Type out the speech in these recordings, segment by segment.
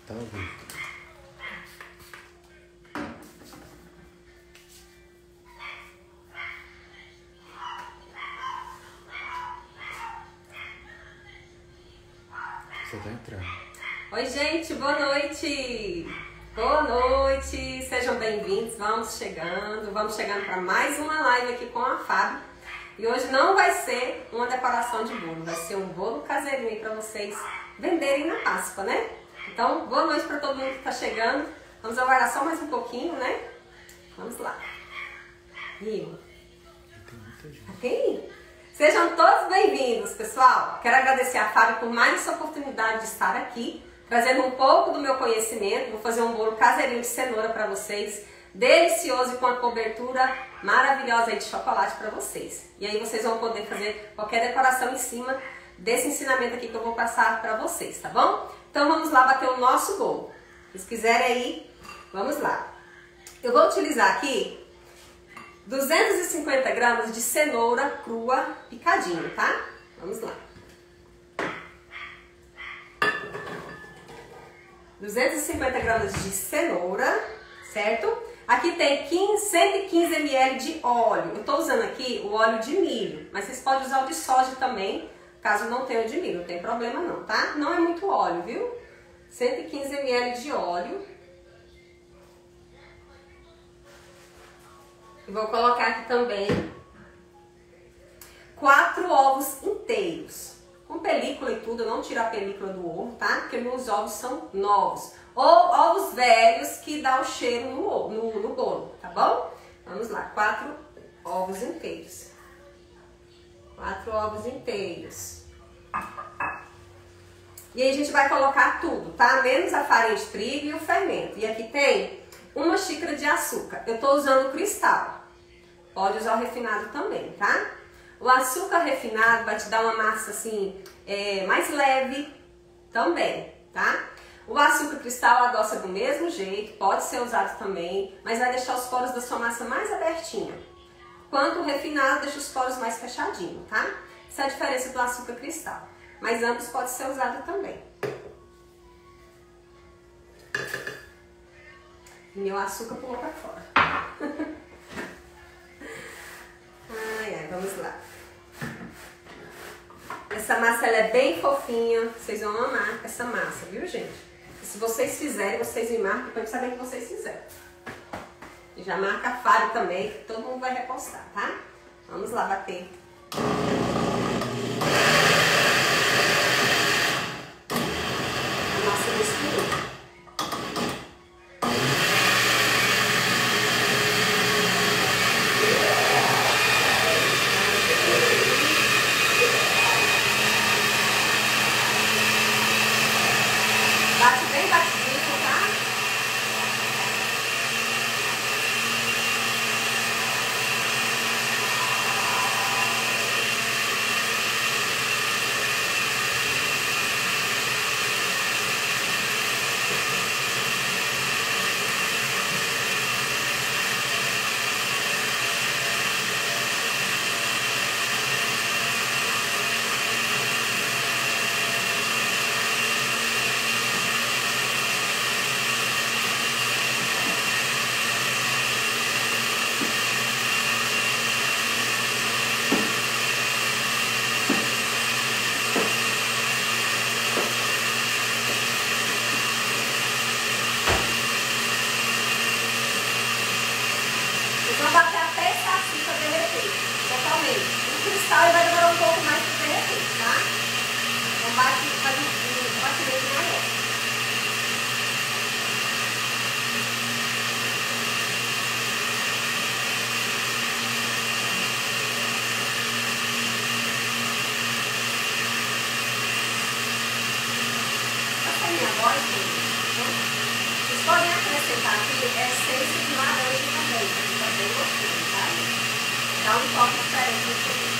Tá ouvindo. Você tá entrando. Oi, gente, boa noite! Boa noite, sejam bem-vindos, vamos chegando para mais uma live aqui com a Fábio. E hoje não vai ser uma decoração de bolo, vai ser um bolo caseirinho aí para vocês venderem na Páscoa, né? Então, boa noite para todo mundo que está chegando. Vamos aguardar só mais um pouquinho, né? Vamos lá. Tem muita gente. Tem? Sejam todos bem-vindos, pessoal. Quero agradecer a Fábio por mais essa oportunidade de estar aqui, trazendo um pouco do meu conhecimento. Vou fazer um bolo caseirinho de cenoura para vocês, delicioso e com a cobertura maravilhosa aí de chocolate para vocês. E aí vocês vão poder fazer qualquer decoração em cima desse ensinamento aqui que eu vou passar para vocês, tá bom? Então vamos lá bater o nosso bolo. Se vocês quiserem aí, vamos lá. Eu vou utilizar aqui 250 gramas de cenoura crua picadinho, tá? Vamos lá. 250 gramas de cenoura, certo? Aqui tem 115 ml de óleo. Eu tô usando aqui o óleo de milho, mas vocês podem usar o de soja também, caso não tenha o de milho, não tem problema não, tá? Não é muito óleo, viu? 115 ml de óleo. E vou colocar aqui também 4 ovos inteiros. Com película e tudo, eu não tiro a película do ovo, tá? Porque meus ovos são novos. Ou ovos velhos que dá o cheiro no bolo, tá bom? Vamos lá, 4 ovos inteiros. 4 ovos inteiros. E aí a gente vai colocar tudo, tá? Menos a farinha de trigo e o fermento. E aqui tem 1 xícara de açúcar. Eu tô usando o cristal. Pode usar o refinado também, tá? O açúcar refinado vai te dar uma massa assim, mais leve também, tá? O açúcar cristal adoça do mesmo jeito, pode ser usado também, mas vai deixar os poros da sua massa mais abertinhos. Enquanto o refinado deixa os poros mais fechadinhos, tá? Essa é a diferença do açúcar cristal. Mas ambos podem ser usados também. E meu açúcar pulou pra fora. Ai, vamos lá. Essa massa ela é bem fofinha. Vocês vão amar essa massa, viu, gente? E se vocês fizerem, vocês me marcam pra eu saber que vocês fizeram. E já marca a Fábio também, que todo mundo vai repostar, tá? Vamos lá bater. A massa misturou. Bate bem batidinho, tá? Vamos bater até esse açúcar derreter, totalmente. O cristal ele vai demorar um pouco mais para derreter, tá? Então bate, faz um batimento maior. Essa é a minha voz, gente. Vocês podem acrescentar aqui essência de laranja também, pra ficar bem gostoso, tá? Dá um toque diferente no seu.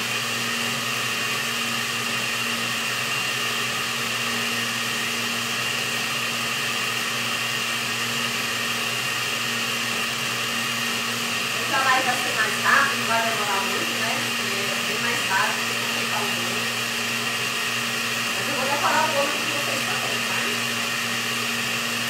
Essa live vai ser mais rápido, não vai demorar muito, né? É bem mais rápido do que completar o bolo. Mas eu vou decorar o bolo aqui com vocês também, tá?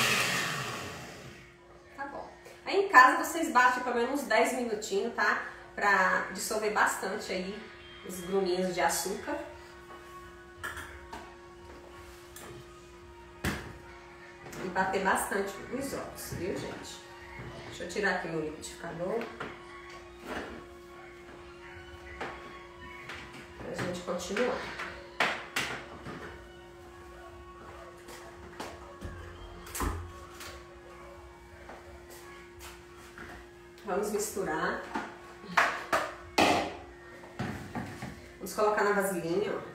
casa vocês batem pelo menos uns 10 minutinhos, tá? Pra dissolver bastante aí os gruminhos de açúcar. E bater bastante os ovos, viu, gente? Deixa eu tirar aqui meu liquidificador. Pra gente continuar. Vamos misturar. Vamos colocar na vasilhinha, ó.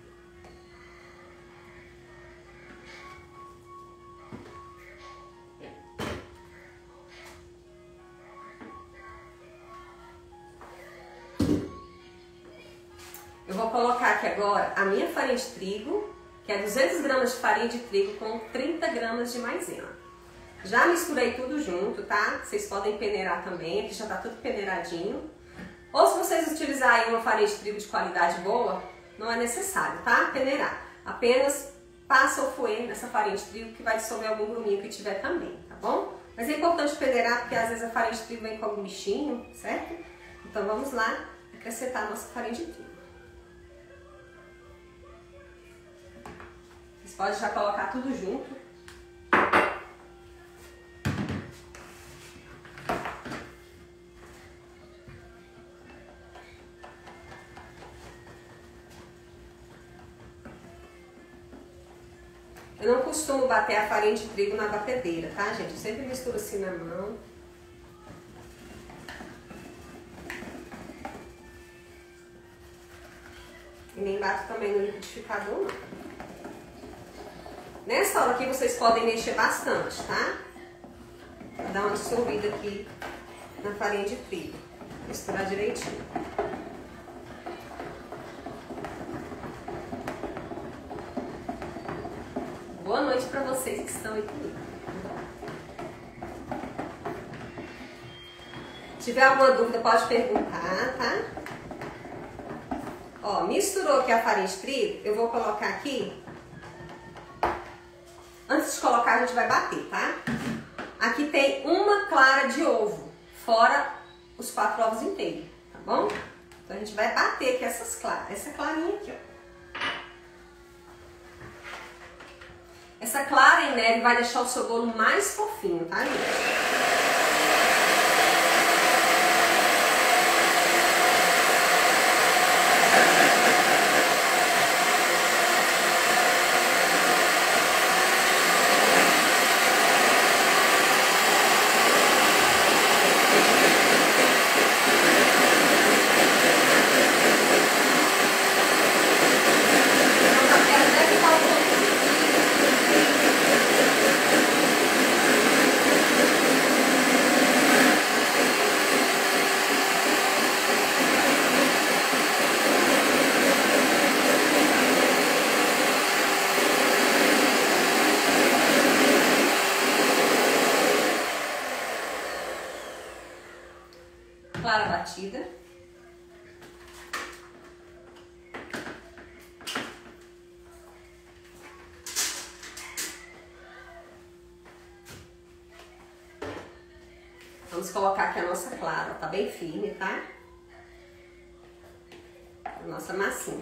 Eu vou colocar aqui agora a minha farinha de trigo, que é 200 gramas de farinha de trigo com 30 gramas de maisena. Já misturei tudo junto, tá? Vocês podem peneirar também, aqui já tá tudo peneiradinho. Ou se vocês utilizarem uma farinha de trigo de qualidade boa, não é necessário, tá? Peneirar. Apenas passa o fouet nessa farinha de trigo que vai dissolver algum gruminho que tiver também, tá bom? Mas é importante peneirar porque às vezes a farinha de trigo vem com algum bichinho, certo? Então vamos lá acrescentar a nossa farinha de trigo. Vocês podem já colocar tudo junto. Eu não costumo bater a farinha de trigo na batedeira, tá, gente? Eu sempre misturo assim na mão. E nem bato também no liquidificador, não. Nessa hora aqui vocês podem mexer bastante, tá? Pra dar uma dissolvida aqui na farinha de trigo. Misturar direitinho. Boa noite para vocês que estão aí comigo. Se tiver alguma dúvida, pode perguntar, tá? Ó, misturou aqui a farinha de trigo, eu vou colocar aqui. Antes de colocar, a gente vai bater, tá? Aqui tem uma clara de ovo, fora os 4 ovos inteiros, tá bom? Então a gente vai bater aqui essas claras, essa clarinha aqui, ó. Essa clara em neve vai deixar o seu bolo mais fofinho, tá, gente? Clara batida. Vamos colocar aqui a nossa clara, tá bem firme, tá? A nossa massinha.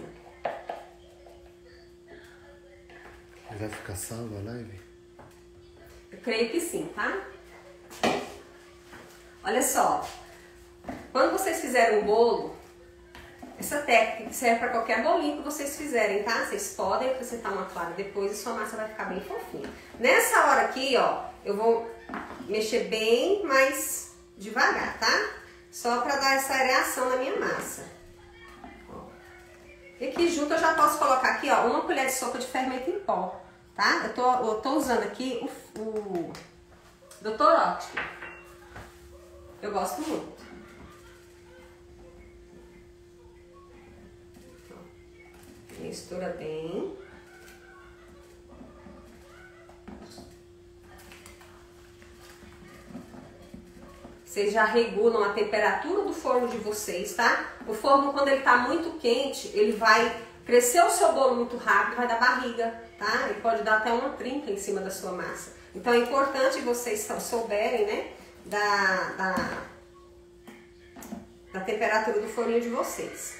Vai ficar salva a live? Eu creio que sim, tá? Olha só. Quando vocês fizerem um bolo, essa técnica serve para qualquer bolinho que vocês fizerem, tá? Vocês podem acrescentar uma clara depois e sua massa vai ficar bem fofinha. Nessa hora aqui, ó, eu vou mexer bem mais devagar, tá? Só para dar essa areação na minha massa. Ó. E aqui junto eu já posso colocar aqui, ó, uma colher de sopa de fermento em pó, tá? Eu tô usando aqui o Dr. Oetker. Eu gosto muito. Mistura bem. Vocês já regulam a temperatura do forno de vocês, tá? O forno, quando ele tá muito quente, ele vai crescer o seu bolo muito rápido, vai dar barriga, tá? Ele pode dar até uma trinca em cima da sua massa. Então é importante vocês souberem, né? da temperatura do forninho de vocês.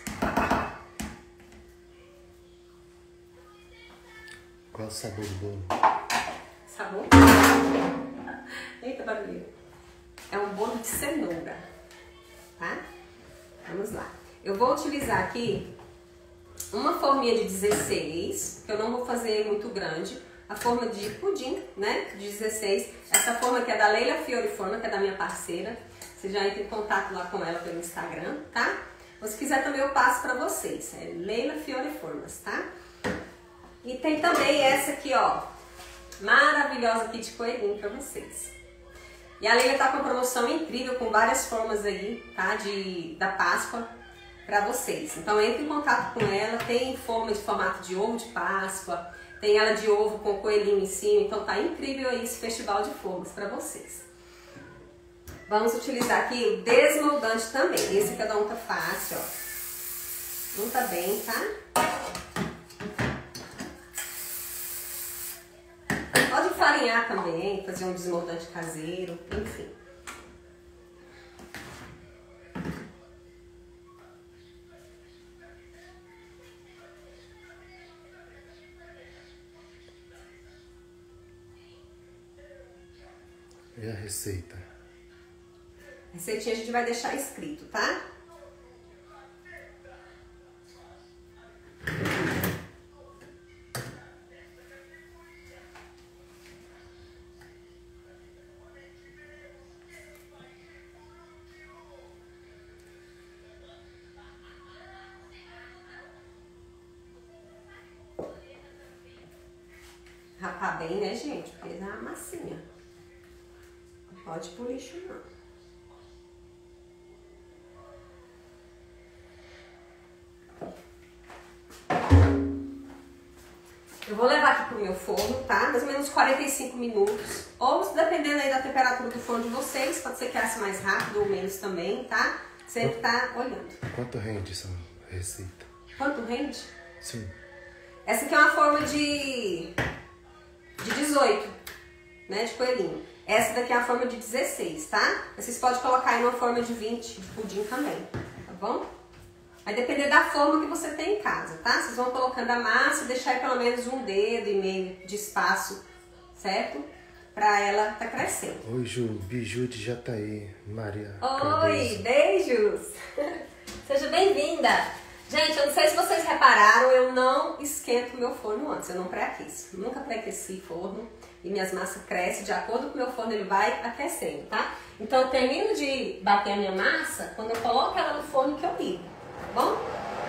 Qual é o sabor do bolo? Sabor? Eita, barulho. É um bolo de cenoura, tá? Vamos lá. Eu vou utilizar aqui uma forminha de 16, que eu não vou fazer muito grande. A forma de pudim, né? De 16. Essa forma que é da Leila Fiore Forma, que é da minha parceira. Você já entra em contato lá com ela pelo Instagram, tá? Ou se quiser também eu passo pra vocês. É Leila Fiore Formas, tá? E tem também essa aqui, ó. Maravilhosa aqui de coelhinho pra vocês. E a Leila tá com uma promoção incrível, com várias formas aí, tá? Da Páscoa pra vocês. Então entre em contato com ela. Tem forma de formato de ovo de Páscoa. Tem ela de ovo com coelhinho em cima. Então tá incrível aí esse festival de formas pra vocês. Vamos utilizar aqui o desmoldante também. Esse aqui é da Unta Fácil, ó. Unta bem, tá? Pode farinhar também, fazer um desmoldante caseiro, enfim. E a receita? A receitinha a gente vai deixar escrito, tá? Rapar bem, né, gente? Porque é uma massinha. Não pode ir pro lixo, não. Eu vou levar aqui pro meu forno, tá? Mais ou menos 45 minutos. Ou dependendo aí da temperatura do forno de vocês, pode ser que asse mais rápido ou menos também, tá? Sempre tá olhando. Quanto rende essa receita? Quanto rende? Sim. Essa aqui é uma forma de 18, né? De coelhinho. Essa daqui é a forma de 16, tá? Vocês podem colocar aí uma forma de 20 de pudim também, tá bom? Vai depender da forma que você tem em casa, tá? Vocês vão colocando a massa e deixar aí pelo menos 1,5 dedo de espaço, certo? Pra ela tá crescendo. Oi, Ju, Biju de Jataí, Maria. Oi, beijos! Seja bem-vinda! Gente, eu não sei se vocês repararam, eu não esquento meu forno antes, eu não pré-aqueço. Nunca pré-aqueci forno e minhas massas crescem, de acordo com o meu forno ele vai aquecendo, tá? Então eu termino de bater a minha massa quando eu coloco ela no forno que eu ligo, tá bom?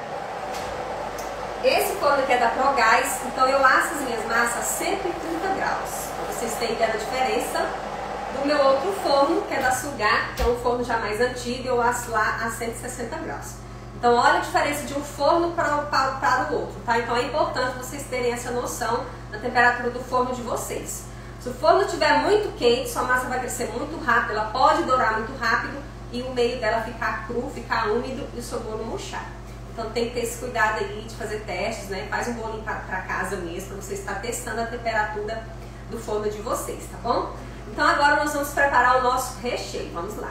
Esse forno aqui é da ProGás, então eu asso as minhas massas a 130 graus. Pra vocês terem ideia da diferença do meu outro forno, que é da Sugar, que é um forno já mais antigo, eu asso lá a 160 graus. Então olha a diferença de um forno para o outro, tá? Então é importante vocês terem essa noção da temperatura do forno de vocês. Se o forno estiver muito quente, sua massa vai crescer muito rápido, ela pode dourar muito rápido e o meio dela ficar cru, ficar úmido e o seu bolo murchar. Então tem que ter esse cuidado aí de fazer testes, né? Faz um bolinho para casa mesmo, para você estar testando a temperatura do forno de vocês, tá bom? Então agora nós vamos preparar o nosso recheio, vamos lá.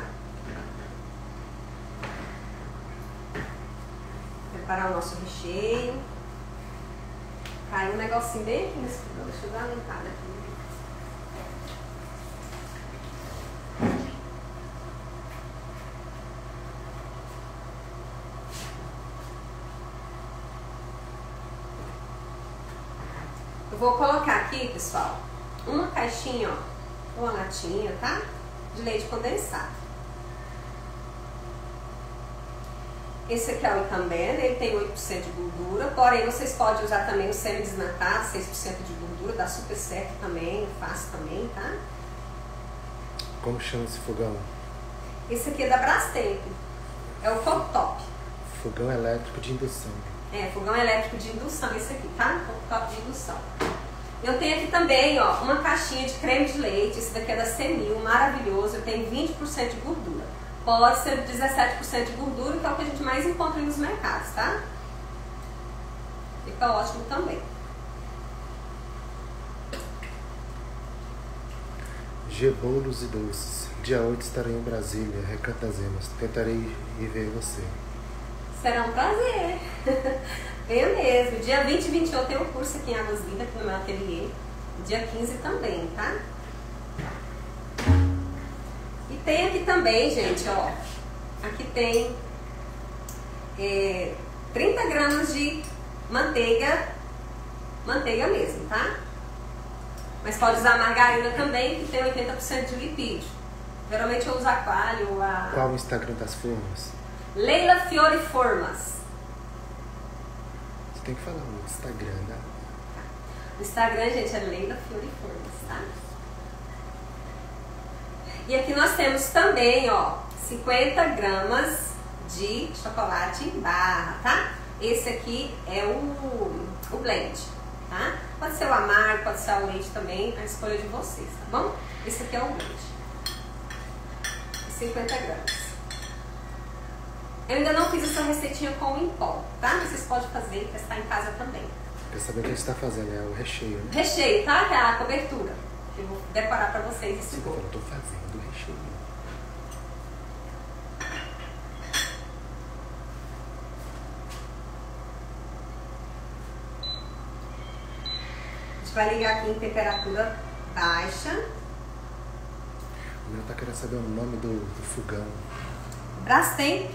Preparar o nosso recheio. Caiu um negocinho bem aqui nesse fogão, deixa eu dar uma limpada aqui. Eu vou colocar aqui, pessoal, uma caixinha, ó, uma latinha, tá? De leite condensado. Esse aqui é o Itambé, ele tem 8% de gordura, porém vocês podem usar também o semi-desnatado, 6% de gordura, dá super certo também, fácil também, tá? Como chama esse fogão? Esse aqui é da Brastemp, é o cooktop. Fogão elétrico de indução. É, fogão elétrico de indução, esse aqui, tá? Cooktop de indução. Eu tenho aqui também, ó, uma caixinha de creme de leite, esse daqui é da Semil, maravilhoso, eu tenho 20% de gordura. Pode ser 17% de gordura, que é o que a gente mais encontra nos mercados, tá? Fica ótimo também. G Bolos e Doces. Dia 8 estarei em Brasília, Recantazemos. Tentarei ir ver você. Será um prazer. Venha mesmo. Dia 20 e 21 eu tenho um curso aqui em Águas Lindas, aqui no meu ateliê. Dia 15 também, tá? E tem aqui também, gente, ó. Aqui tem 30 gramas de manteiga mesmo, tá? Mas pode usar margarina também, que tem 80% de lipídio. Geralmente eu uso aquário. Qual o Instagram das formas? Leila Fiore Formas. Você tem que falar o Instagram, né? O Instagram, gente, é Leila Fiore Formas, tá? E aqui nós temos também, ó, 50 gramas de chocolate em barra, tá? Esse aqui é o blend, tá? Pode ser o amargo, pode ser o leite também, a escolha de vocês, tá bom? Esse aqui é o blend. 50 gramas. Eu ainda não fiz essa receitinha com em pó, tá? Vocês podem fazer e testar em casa também. Quer saber o que a gente está fazendo? É o recheio, né? Recheio, tá? Que é a cobertura. Eu vou decorar pra vocês esse bolo. Eu tô fazendo o recheio. A gente vai ligar aqui em temperatura baixa. O meu tá querendo saber o nome do fogão. Brastemp.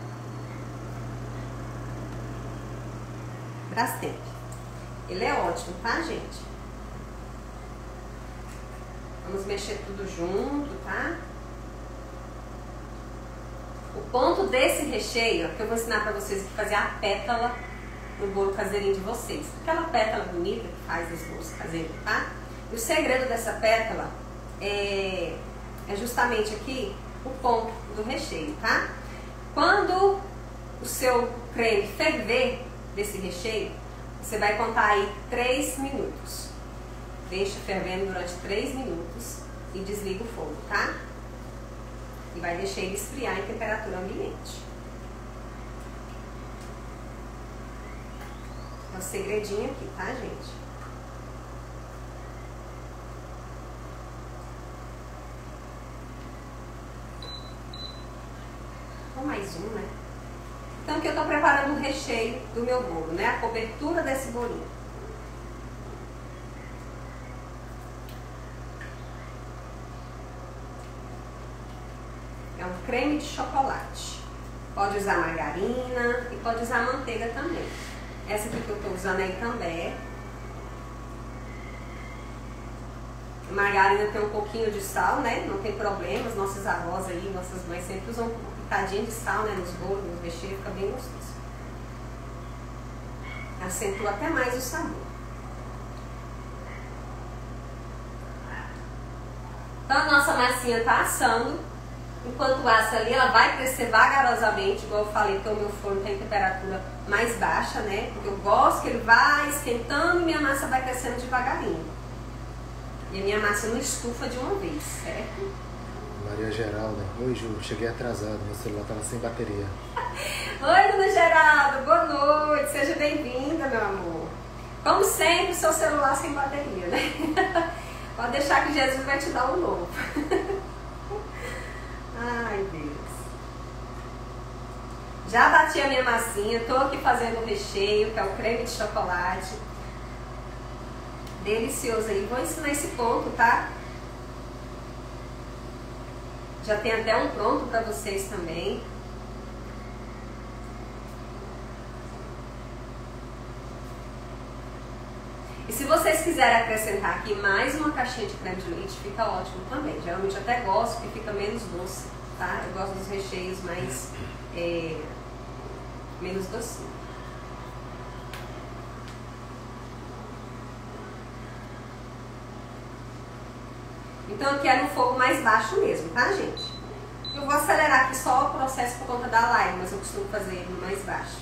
Brastemp. Ele é ótimo, tá, gente? Vamos mexer tudo junto, tá? O ponto desse recheio, que eu vou ensinar pra vocês a fazer a pétala no bolo caseirinho de vocês. Aquela pétala bonita que faz os bolos caseiros, tá? E o segredo dessa pétala é justamente aqui o ponto do recheio, tá? Quando o seu creme ferver desse recheio, você vai contar aí 3 minutos. Deixa fervendo durante 3 minutos e desliga o fogo, tá? E vai deixar ele esfriar em temperatura ambiente. É o segredinho aqui, tá, gente? Mais um, né? Então aqui eu tô preparando o recheio do meu bolo, né? A cobertura desse bolinho. É um creme de chocolate. Pode usar margarina e pode usar manteiga também. Essa aqui que eu tô usando aí também. A margarina tem um pouquinho de sal, né? Não tem problema. As nossas avós aí, nossas mães sempre usam pitadinha de sal, né, nos bolos, nos recheios, fica bem gostoso. Acentua até mais o sabor. Então a nossa massinha tá assando. Enquanto assa ali, ela vai crescer vagarosamente, igual eu falei, porque o meu forno tem temperatura mais baixa, né? Porque eu gosto que ele vai esquentando e minha massa vai crescendo devagarinho. E a minha massa não estufa de uma vez, certo? Maria Geralda. Oi, Ju. Cheguei atrasado. Meu celular tava sem bateria. Oi, dona Geralda. Boa noite. Seja bem-vinda, meu amor. Como sempre, seu celular sem bateria, né? Pode deixar que Jesus vai te dar um novo. Ai, Deus. Já bati a minha massinha. Tô aqui fazendo o recheio, que é o creme de chocolate. Delicioso aí. Vou ensinar esse ponto, tá? Já tem até um pronto para vocês também. E se vocês quiserem acrescentar aqui mais uma caixinha de creme de leite, fica ótimo também. Geralmente eu até gosto, porque fica menos doce, tá? Eu gosto dos recheios mais menos docinho. Então aqui é no fogo mais baixo mesmo, tá, gente? Eu vou acelerar aqui só o processo por conta da live, mas eu costumo fazer ele no mais baixo.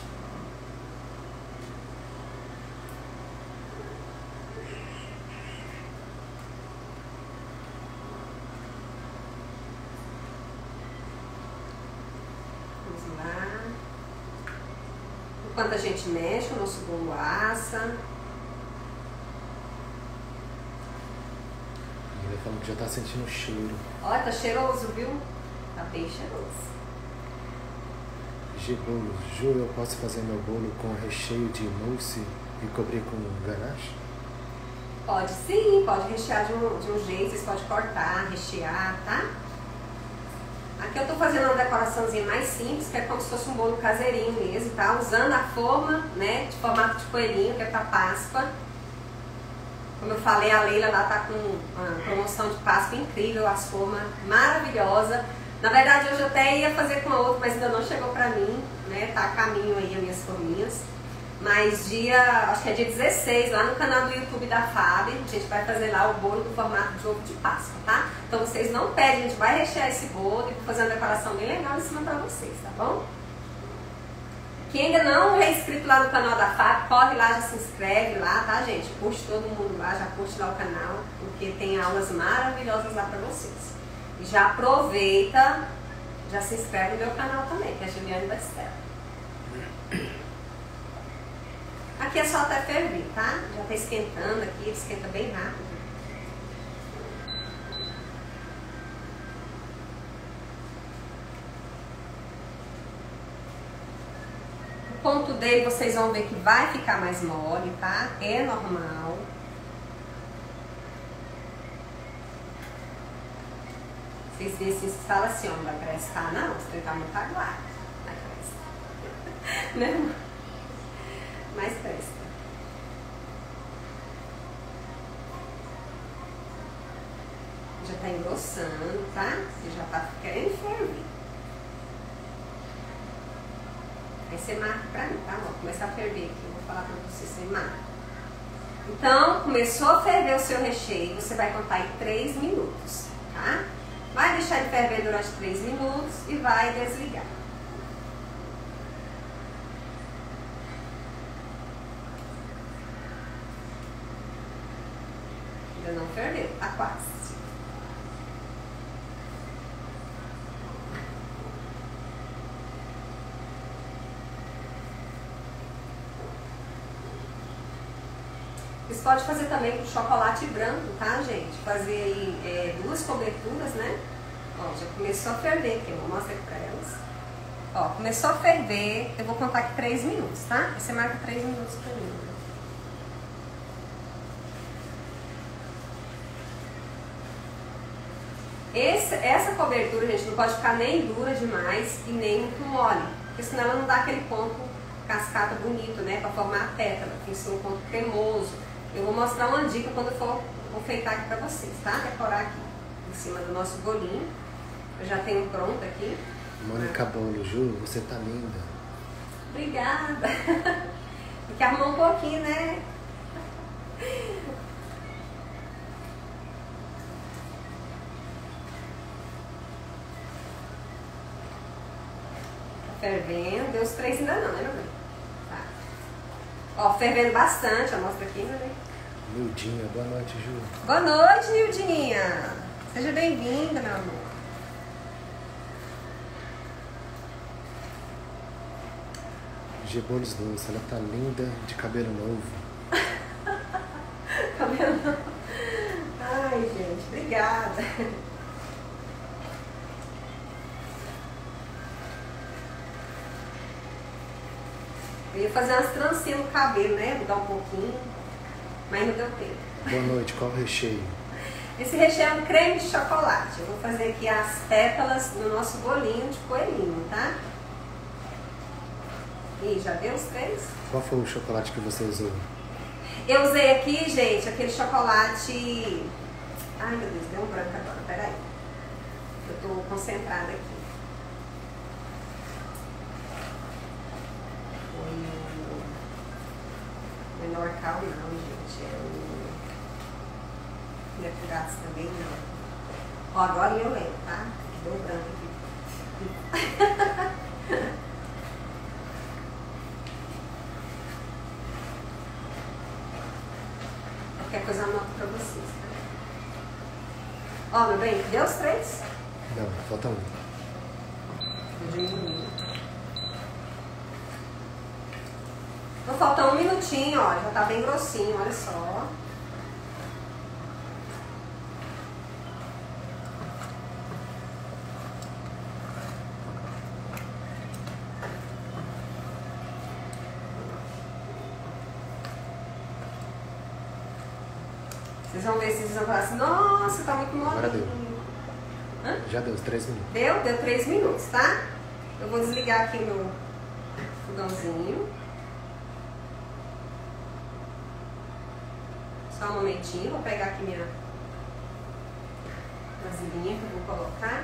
Vamos lá. Enquanto a gente mexe, o nosso bolo assa. falando que já tá sentindo o cheiro. Olha, tá cheiroso, viu? Tá bem cheiroso. G-Bolo, Ju, eu posso fazer meu bolo com recheio de mousse e cobrir com ganache? Pode sim, pode rechear de um jeito, vocês podem cortar, rechear, tá? Aqui eu tô fazendo uma decoraçãozinha mais simples, que é como se fosse um bolo caseirinho mesmo, tá? Usando a forma, né, de formato de coelhinho, que é pra Páscoa. Como eu falei, a Leila lá tá com uma promoção de Páscoa incrível, as formas maravilhosas. Na verdade, hoje eu até ia fazer com a outra, mas ainda não chegou pra mim, né? Tá a caminho aí as minhas forminhas. Mas acho que é dia 16, lá no canal do YouTube da Fábio, a gente vai fazer lá o bolo do formato de ovo de Páscoa, tá? Então vocês não pedem, a gente vai rechear esse bolo e vou fazer uma decoração bem legal em cima pra vocês, tá bom? Quem ainda não é inscrito lá no canal da Fábio, corre lá, já se inscreve lá, tá, gente? Curte todo mundo lá, já curte lá o canal, porque tem aulas maravilhosas lá pra vocês. E já aproveita, já se inscreve no meu canal também, que é Juliane Bastela. Aqui é só até ferver, tá? Já tá esquentando aqui, ele esquenta bem rápido. O ponto dele vocês vão ver que vai ficar mais mole, tá? É normal. Vocês veem assim, você fala assim, ó, não vai prestar não, você tá muito aguado. Vai prestar. Né? Mas presta. Já tá engrossando, tá? Você já tá querendo ferver. Aí você marca pra mim, tá? Vou começar a ferver aqui, eu vou falar pra você marca. Então, começou a ferver o seu recheio, você vai contar em 3 minutos, tá? Vai deixar ele ferver durante 3 minutos e vai desligar. Ainda não ferveu, tá quase. Vocês podem fazer também com chocolate branco, tá, gente? Fazer aí 2 coberturas, né? Ó, já começou a ferver aqui, eu vou mostrar aqui pra elas. Ó, começou a ferver, eu vou contar aqui 3 minutos, tá? Aí você marca 3 minutos pra mim. Essa cobertura, gente, não pode ficar nem dura demais e nem muito mole, porque senão ela não dá aquele ponto cascata bonito, né? Pra formar a pétala, tem que ser um ponto cremoso. Eu vou mostrar uma dica quando eu for enfeitar aqui pra vocês, tá? Decorar aqui em cima do nosso bolinho. Eu já tenho pronto aqui. Mônica Bolo, Ju, você tá linda. Obrigada. Tem que arrumar um pouquinho, né? Tá fervendo. Deu os 3 ainda não, né, meu bem? Tá. Ó, fervendo bastante. Eu mostro aqui, meu bem. Nildinha, boa noite, Ju. Boa noite, Nildinha. Seja bem-vinda, meu amor. G-Bolos Doce, ela tá linda de cabelo novo. Cabelo novo. Ai, gente, obrigada. Eu ia fazer umas trancinhas no cabelo, né? Mudar um pouquinho, mas não deu tempo. Boa noite, qual o recheio? Esse recheio é um creme de chocolate. Eu vou fazer aqui as pétalas no nosso bolinho de coelhinho, tá? E já deu os 3? Qual foi o chocolate que você usou? Eu usei aqui, gente, aquele chocolate... Ai, meu Deus, deu um branco agora, peraí. Eu tô concentrada aqui. Foi o menor cal, não, gente. É o... Depurados também, não. Ó, agora eu lembro, tá? Deu um branco aqui. Qualquer coisa eu anoto pra vocês, tá? Ó, meu bem, deu os 3? Não, falta 1. Vou diminuir. Então falta 1 minutinho, ó. Já tá bem grossinho, olha só. Vocês vão ver se vocês vão falar assim, nossa, tá muito molinho. Agora deu. Já deu os 3 minutos. Deu 3 minutos, tá? Eu vou desligar aqui meu fogãozinho. Só um momentinho, vou pegar aqui minha vasilhinha que eu vou colocar.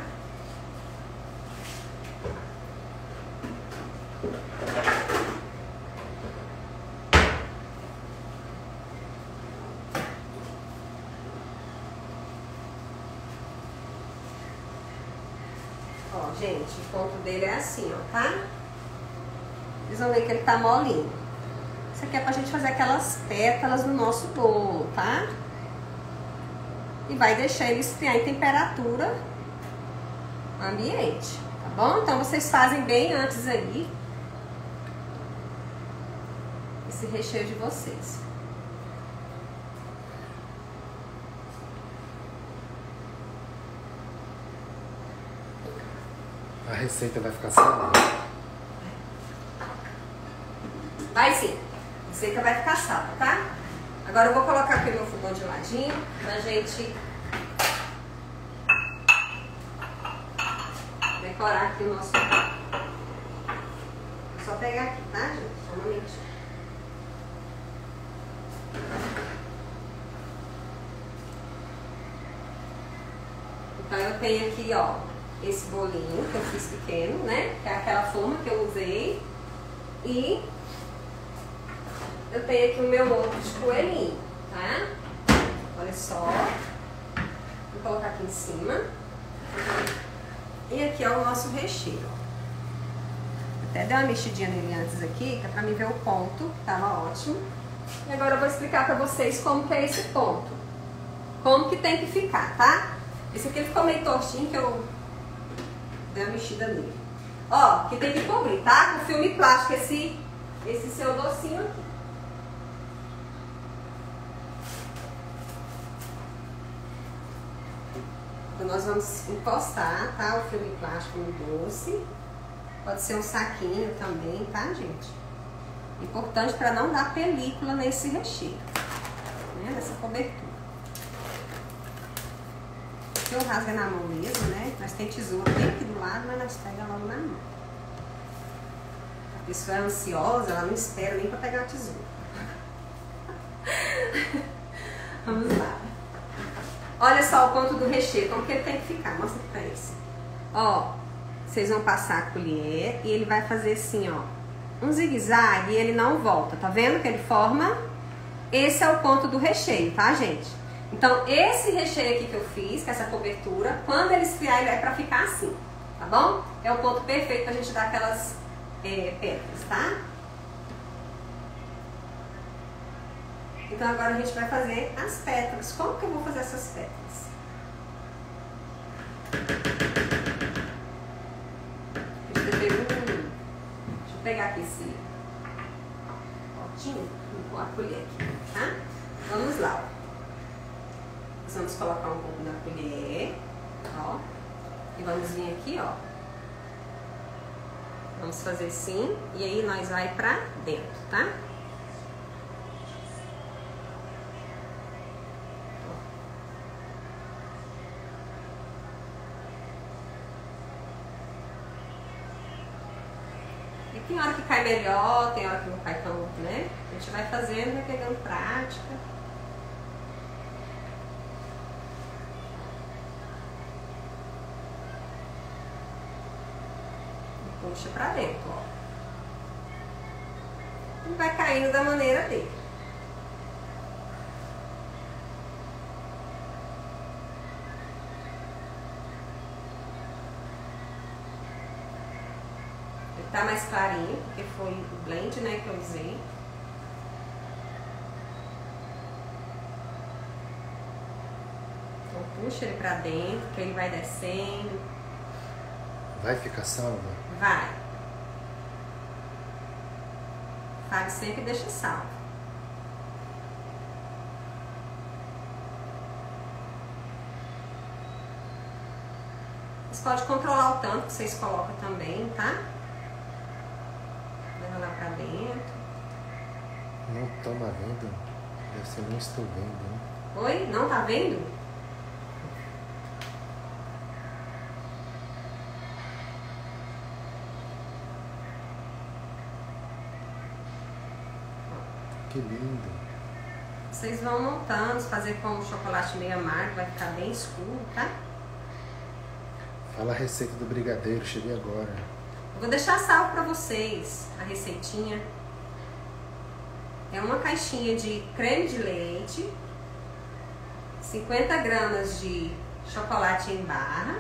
Ó, gente, o ponto dele é assim, ó, tá? Vocês vão ver que ele tá molinho. Isso aqui é pra gente fazer aquelas pétalas no nosso bolo, tá? E vai deixar ele esfriar em temperatura ambiente, tá bom? Então vocês fazem bem antes aí esse recheio de vocês. A receita vai ficar salva? Vai sim. A receita vai ficar salva, tá? Agora eu vou colocar aqui meu fogão de ladinho pra gente decorar aqui o nosso... Vou só pegar aqui, tá, gente? Só um momentinho. Então eu tenho aqui, ó, esse bolinho que eu fiz pequeno, né? Que é aquela forma que eu usei. E eu tenho aqui o meu ovo de coelhinho, tá? Olha só. Vou colocar aqui em cima. E aqui é o nosso recheio. Até dei uma mexidinha nele antes aqui, que é pra mim ver o ponto. Tava ótimo. E agora eu vou explicar pra vocês como que é esse ponto. Como que tem que ficar, tá? Esse aqui ficou meio tortinho, que eu dei uma mexida nele. Ó, que tem que cobrir, tá? Com filme plástico, esse seu docinho aqui. Então nós vamos encostar, tá? O filme plástico no doce. Pode ser um saquinho também, tá, gente? Importante para não dar película nesse recheio, né? Nessa cobertura. Eu rasga na mão mesmo, né? Nós tem tesoura bem aqui do lado, mas nós pega logo na mão. A pessoa é ansiosa, ela não espera nem para pegar a tesoura. Vamos lá. Olha só o ponto do recheio, como que ele tem que ficar. Mostra aqui pra eles. Ó, vocês vão passar a colher e ele vai fazer assim, ó, um zigue-zague e ele não volta. Tá vendo que ele forma? Esse é o ponto do recheio, tá, gente? Então, esse recheio aqui que eu fiz, com essa cobertura, quando ele esfriar, ele é pra ficar assim, tá bom? É o ponto perfeito pra gente dar aquelas pétalas, tá? Então, agora a gente vai fazer as pétalas. Como que eu vou fazer essas pétalas? Deixa eu pegar aqui esse potinho com a colher aqui, tá? Vamos lá, ó. Nós vamos colocar um pouco na colher, ó. E vamos vir aqui, ó. Vamos fazer assim, e aí nós vai pra dentro, tá? E tem hora que cai melhor, tem hora que não cai tão, né? A gente vai fazendo, vai pegando prática. Puxa pra dentro, ó. E vai caindo da maneira dele. Ele tá mais clarinho, porque foi o blend, né, que eu usei. Então puxa ele pra dentro, que ele vai descendo. Vai ficar salva? Vai. Fábio sempre deixa salvo. Vocês podem controlar o tanto que vocês colocam também, tá? Leva lá pra dentro. Não toma vendo. Deve ser nem estou vendo, né? Oi? Não tá vendo? Que lindo. Vocês vão montando, fazer com o chocolate meio amargo, vai ficar bem escuro, tá? Fala a receita do brigadeiro, cheguei agora. Eu vou deixar salvo pra vocês a receitinha. É uma caixinha de creme de leite, 50 gramas de chocolate em barra.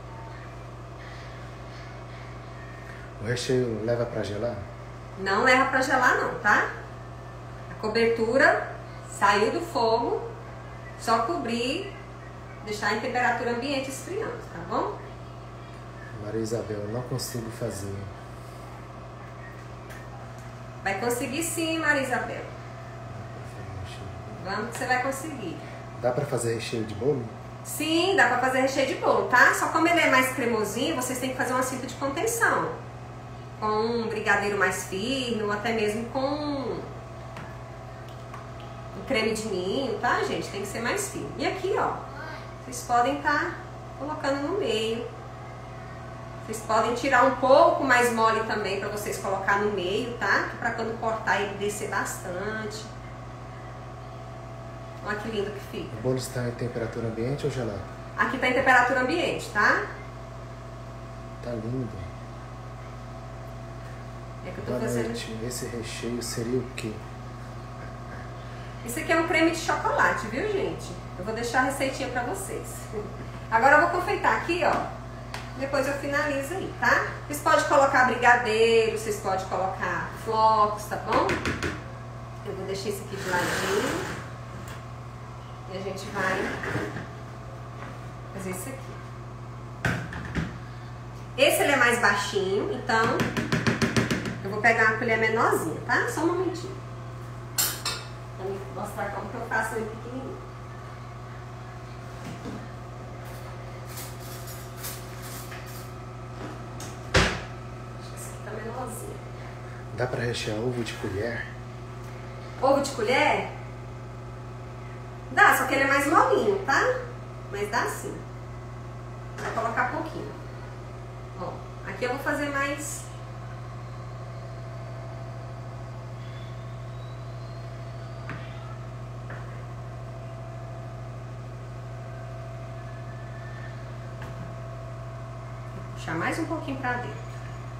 O recheio leva pra gelar? Não leva pra gelar não, tá? A cobertura saiu do fogo, só cobrir, deixar em temperatura ambiente esfriando, tá bom? Maria Isabel, eu não consigo fazer. Vai conseguir sim, Maria Isabel. Vamos que você vai conseguir. Dá pra fazer recheio de bolo? Sim, dá pra fazer recheio de bolo, tá? Só como ele é mais cremosinho, vocês têm que fazer uma cinta de contenção. Com um brigadeiro mais firme, ou até mesmo com um creme de ninho, tá, gente? Tem que ser mais firme. E aqui, ó, vocês podem estar colocando no meio. Vocês podem tirar um pouco mais mole também pra vocês colocar no meio, tá? Pra quando cortar ele descer bastante. Olha que lindo que fica. O bolo está em temperatura ambiente ou gelado? Aqui tá em temperatura ambiente, tá? Tá lindo. É que eu tô Boa fazendo... noite. Esse recheio seria o quê? Isso aqui é um creme de chocolate, viu, gente? Eu vou deixar a receitinha pra vocês. Agora eu vou confeitar aqui, ó. Depois eu finalizo aí, tá? Vocês podem colocar brigadeiro, vocês podem colocar flocos, tá bom? Eu vou deixar esse aqui de ladinho. E a gente vai fazer isso aqui. Esse ele é mais baixinho, então eu vou pegar uma colher menorzinha, tá? Só um momentinho. Pra me mostrar como que eu faço ele pequenininho. Esse aqui tá menorzinho. Dá pra rechear ovo de colher? Ovo de colher? Dá, só que ele é mais molinho, tá? Mas dá sim. Vou colocar pouquinho. Ó, aqui eu vou fazer mais... Vou puxar mais um pouquinho pra dentro.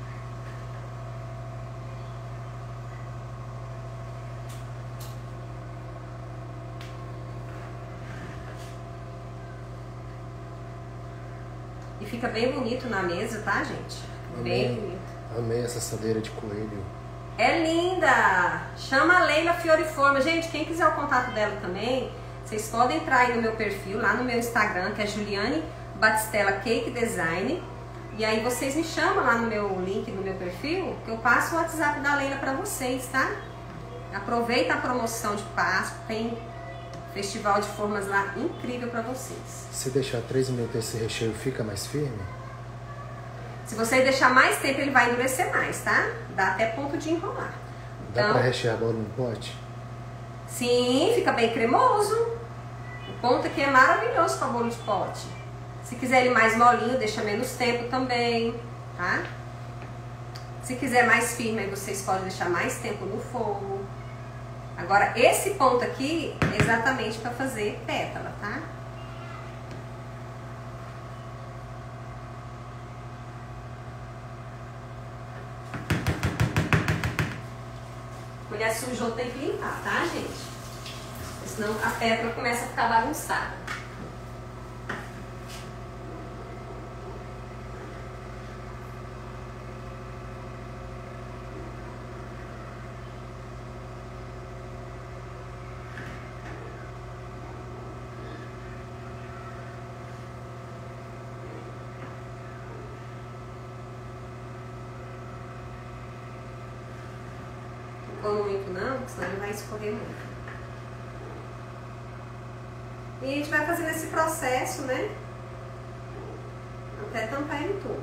E fica bem bonito na mesa, tá, gente? Bem bonito. Amei essa assadeira de coelho. É linda! Chama a Leila Fioriforma. Gente, quem quiser o contato dela também, vocês podem entrar aí no meu perfil, lá no meu Instagram, que é Juliane Batistella Cake Design. E aí vocês me chamam lá no meu link, no meu perfil, que eu passo o WhatsApp da Leila pra vocês, tá? Aproveita a promoção de Páscoa, tem festival de formas lá incrível pra vocês. Se deixar 3 minutos esse recheio fica mais firme? Se você deixar mais tempo, ele vai endurecer mais, tá? Dá até ponto de enrolar. Dá Então, pra rechear bolo no pote? sim, fica bem cremoso. O ponto aqui é maravilhoso para bolo de pote. Se quiser ele mais molinho, deixa menos tempo também, tá? Se quiser mais firme, aí vocês podem deixar mais tempo no fogo. Agora, esse ponto aqui é exatamente para fazer pétala, tá? Colher sujou, tem que limpar, tá, gente? Senão a pétala começa a ficar bagunçada. Não come muito não, porque senão ele vai escorrer muito. E a gente vai fazendo esse processo, né? Até tampar ele todo.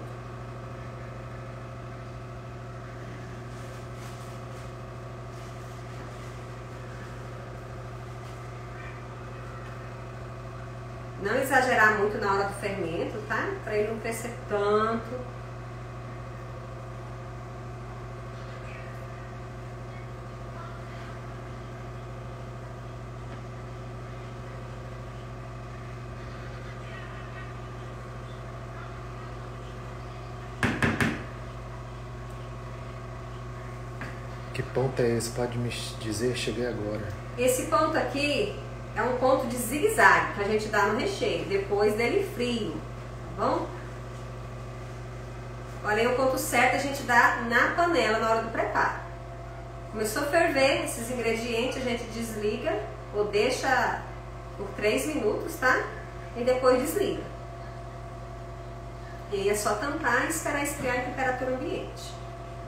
Não exagerar muito na hora do fermento, tá? Para ele não crescer tanto. Que ponto é esse? Pode me dizer? Cheguei agora. Esse ponto aqui é um ponto de zigue-zague que a gente dá no recheio, depois dele frio, tá bom? Olha, o ponto certo a gente dá na panela na hora do preparo. Começou a ferver esses ingredientes, a gente desliga ou deixa por 3 minutos, tá? E depois desliga. E aí é só tampar e esperar esfriar em temperatura ambiente.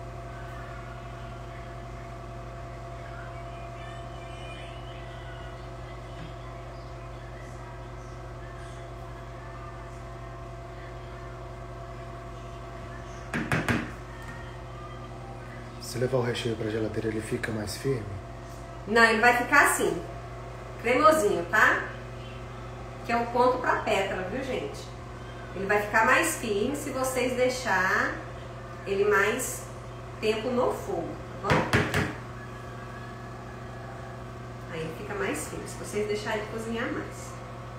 Se levar o recheio para a geladeira, ele fica mais firme? Não, ele vai ficar assim, cremosinho, tá? Que é um ponto para pétala, viu, gente? Ele vai ficar mais firme se vocês deixar ele mais tempo no fogo, tá bom? Aí ele fica mais firme, se vocês deixarem ele cozinhar mais.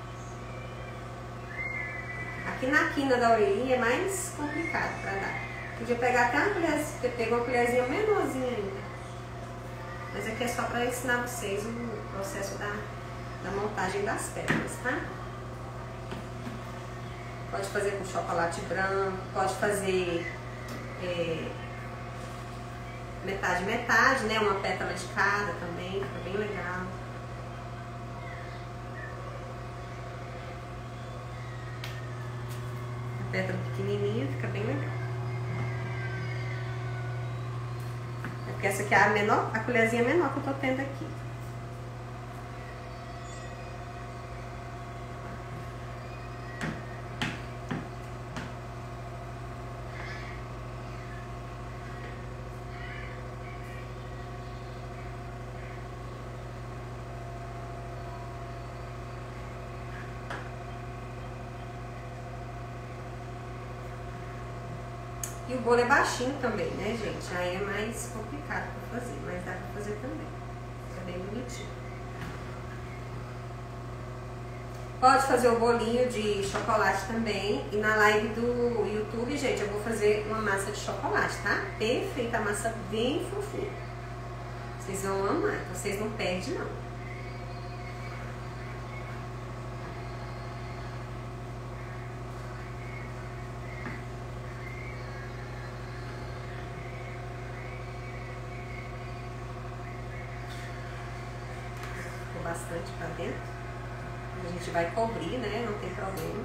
Aqui na quina da orelhinha é mais complicado para dar. Podia pegar até uma colher, pegou uma colherzinha menorzinha ainda. Mas aqui é só para ensinar vocês o processo da montagem das pétalas, tá? Pode fazer com chocolate branco, pode fazer metade, metade, né? Uma pétala de cada também, fica bem legal. A pétala pequenininha fica bem legal. Porque essa aqui é a menor, a colherzinha menor que eu tô tendo aqui. E o bolo é baixinho também, né, gente? Aí é mais complicado pra fazer, mas dá pra fazer também. Fica bem bonitinho. Pode fazer o bolinho de chocolate também. E na live do YouTube, gente, eu vou fazer uma massa de chocolate, tá? Perfeita, a massa bem fofinha. Vocês vão amar, vocês não perdem, não. Bastante pra dentro. A gente vai cobrir, né? Não tem problema.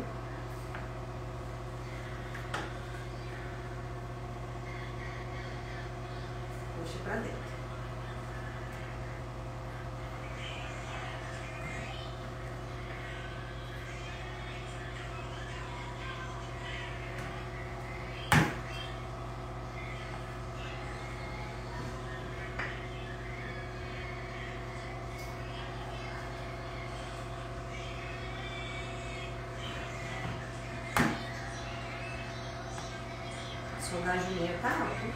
Puxa pra dentro. A sondagem tá alta.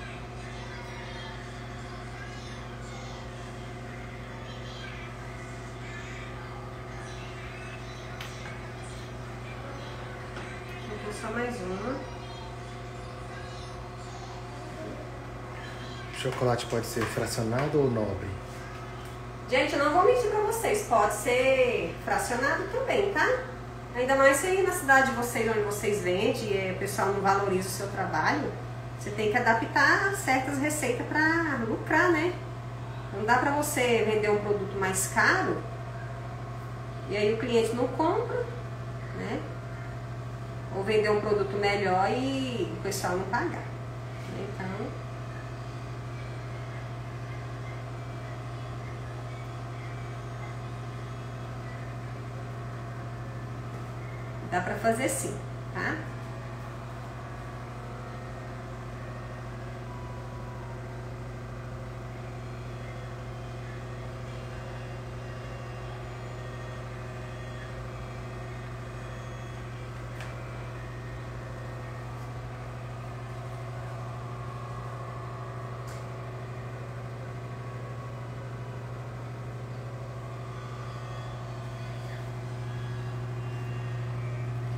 Vou só mais uma. O chocolate pode ser fracionado ou nobre? Gente, eu não vou mentir pra vocês. Pode ser fracionado também, tá? Ainda mais se aí na cidade de vocês, onde vocês vendem, e o pessoal não valoriza o seu trabalho, você tem que adaptar certas receitas para lucrar, né? Não dá pra você vender um produto mais caro e aí o cliente não compra, né? Ou vender um produto melhor e o pessoal não pagar. Então, dá pra fazer sim, tá?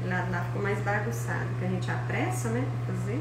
O lado lá ficou mais bagunçado, que a gente apressa, né, pra fazer.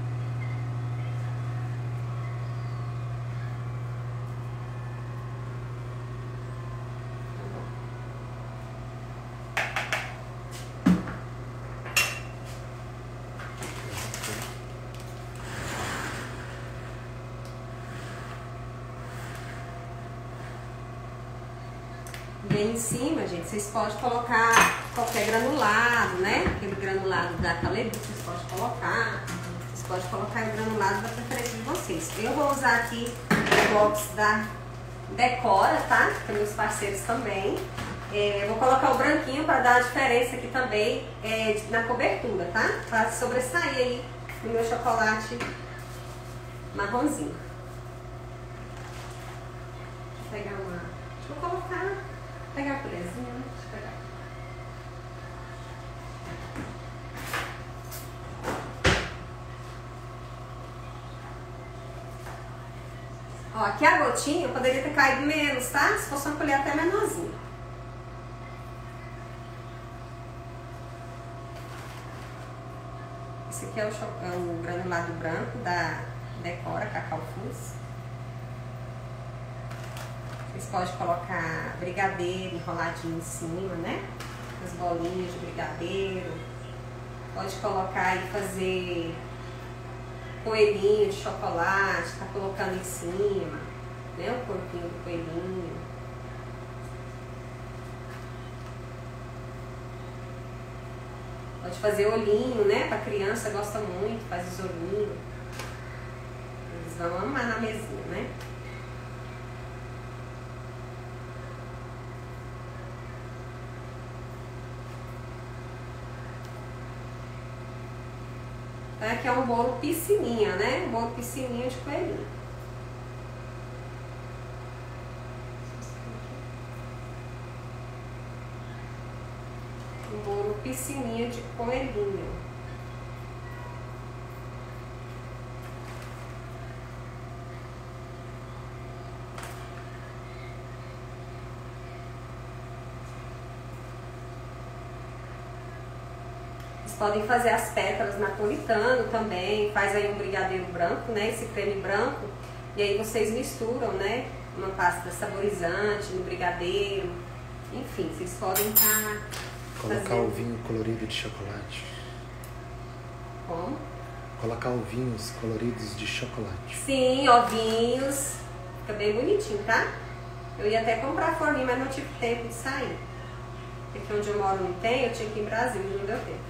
E aí em cima, gente, vocês podem colocar qualquer granulado, né? Aquele granulado da Calebucha, vocês podem colocar. Vocês podem colocar o granulado da preferência de vocês. Eu vou usar aqui o box da Decora, tá? Para meus parceiros também. Eu vou colocar o branquinho para dar a diferença aqui também na cobertura, tá? Para sobressair aí o meu chocolate marronzinho. Deixa eu pegar uma... Deixa eu colocar... Pegar a colherzinha, né? Deixa eu pegar. Ó, aqui a gotinha poderia ter caído menos, tá? Se fosse uma colher até menorzinha. Esse aqui é o granulado branco da Decora Cacau Fuzz. Vocês podem colocar brigadeiro enroladinho em cima, né? As bolinhas de brigadeiro. Pode colocar e fazer coelhinho de chocolate, tá colocando em cima, né? O corpinho do coelhinho. Pode fazer olhinho, né? Pra criança gosta muito, faz os olhinhos. Eles vão amar na mesinha, né? Então aqui é um bolo piscininha, né? Um bolo piscininha de coelhinho. Um bolo piscininha de coelhinho. Podem fazer as pétalas napolitano também, faz aí um brigadeiro branco, né, esse creme branco, e aí vocês misturam, né, uma pasta saborizante no brigadeiro, enfim, vocês podem estar Colocar fazendo... o vinho colorido de chocolate. Como? Colocar ovinhos coloridos de chocolate. Sim, ovinhos, fica bem bonitinho, tá? Eu ia até comprar forminha, mas não tive tempo de sair, porque onde eu moro não tem, eu tinha que ir em Brasília, não deu tempo.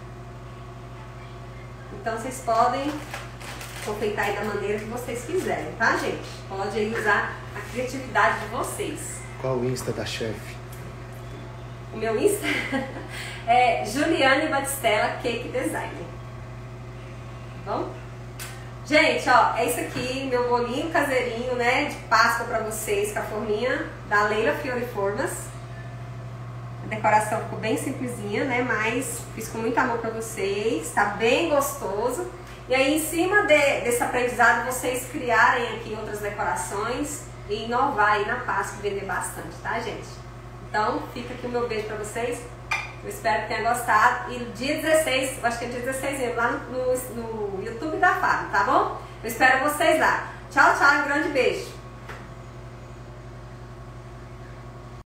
Então vocês podem confeitar aí da maneira que vocês quiserem, tá, gente? Pode aí usar a criatividade de vocês. Qual o Insta da chefe? O meu Insta é Juliane Batistella Cake Design. Tá bom? Gente, ó, é isso aqui, meu bolinho caseirinho, né, de Páscoa pra vocês, com a forminha da Leila Fiore Formas. A decoração ficou bem simplesinha, né? Mas fiz com muito amor pra vocês, tá bem gostoso. E aí, em cima desse aprendizado, vocês criarem aqui outras decorações e inovar aí na Páscoa e vender bastante, tá, gente? Então, fica aqui o meu beijo pra vocês. Eu espero que tenha gostado. E dia 16, eu acho que é dia 16 mesmo, lá no YouTube da Fábio, tá bom? Eu espero vocês lá. Tchau, tchau, um grande beijo.